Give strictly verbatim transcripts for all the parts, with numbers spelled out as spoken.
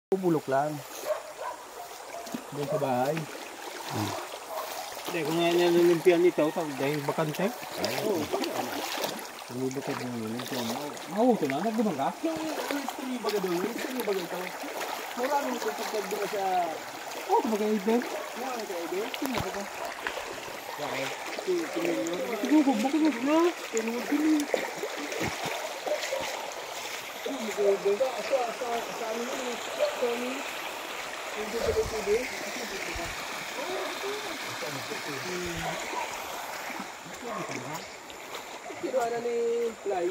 Bulok lang. Doon sa bahay. Hmm. Hindi, kung nga nililimpian nito, dahil bakante. Oo. Lumibakit na nililimpian. Mahuto na, nagdumang ka? Yung tumibaga doon, yung tumibaga ito. Maraming ito pagkagduma sa... Oo, kumagay din. Maraming ka ito. Tumibaga ito. Bakit? Tumibaga. Siguro, bakit mo na? Tumibaga ito. Tumibaga. Asa, asa, asa ano yun? Asa ano yun? Yung tumibaga ito din. Pero ano ni Fly?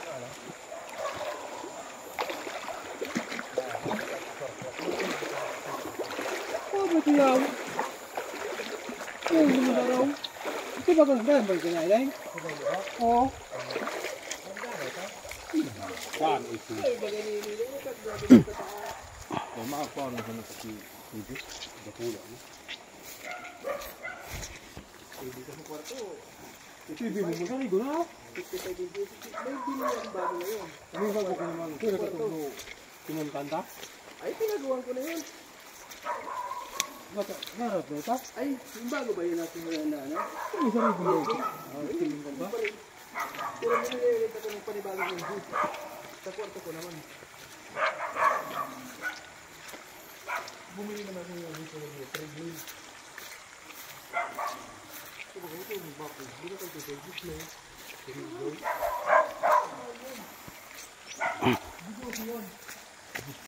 Oh, ba't yaw? Oh, hindi mo raw. Ito ba kung saan ba yung kinain? Oo. Saan ito? Ay, bagay ni Lilo. Ay, maakaw na sa nakasi. Hindi. Bakula na. Hindi ka sa kwarto. Ito yung bimong mo. Saan ito na? fifty-five inches. May bili yung bago na yun. Ano yung bago ka naman? Ito yung katulog. Pinantanda? Ay, pinagawan ko na yun. Narap na ito? Ay, yung bago ba yun natin na ano? Ano yung sarili mo ito? Ay, tingin ka ba? Pero nililit ako ng panibagong yung sa kwarto ko naman. Bumili naman ko yung dito ng trade wheel. Ito ba ito yung bago? Hindi na tayo trade wheel na yun. Dito yun.